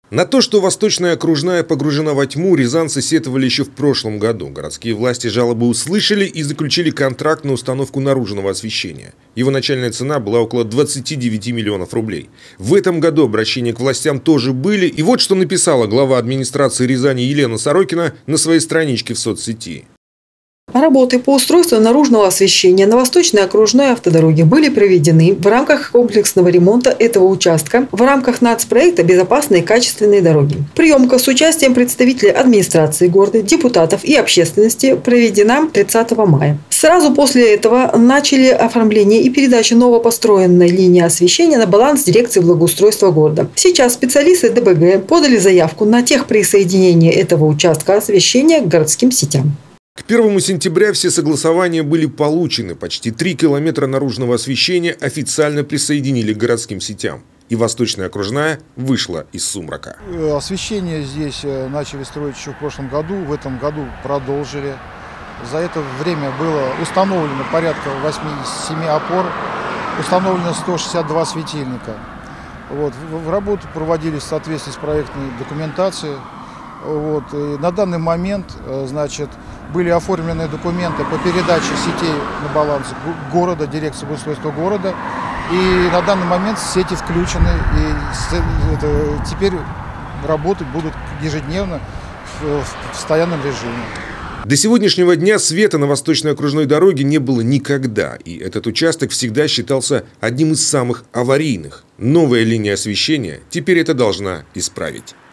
На то, что Восточная окружная погружена во тьму, рязанцы сетовали еще в прошлом году. Городские власти жалобы услышали и заключили контракт на установку наружного освещения. Его начальная цена была около 29 миллионов рублей. В этом году обращения к властям тоже были. И вот что написала глава администрации Рязани Елена Сорокина на своей страничке в соцсети. Работы по устройству наружного освещения на Восточной окружной автодороге были проведены в рамках комплексного ремонта этого участка в рамках нацпроекта «Безопасные и качественные дороги». Приемка с участием представителей администрации города, депутатов и общественности проведена 30 мая. Сразу после этого начали оформление и передачу новопостроенной линии освещения на баланс дирекции благоустройства города. Сейчас специалисты ДБГ подали заявку на техприсоединение этого участка освещения к городским сетям. К 1 сентября все согласования были получены. Почти 3 километра наружного освещения официально присоединили к городским сетям. И Восточная окружная вышла из сумрака. Освещение здесь начали строить еще в прошлом году. В этом году продолжили. За это время было установлено порядка 87 опор. Установлено 162 светильника. Работы проводились в соответствии с проектной документацией. И на данный момент, были оформлены документы по передаче сетей на баланс города, дирекции благоустройства города. И на данный момент сети включены, и теперь работать будут ежедневно в постоянном режиме. До сегодняшнего дня света на Восточной окружной дороге не было никогда, и этот участок всегда считался одним из самых аварийных. Новая линия освещения теперь это должна исправить.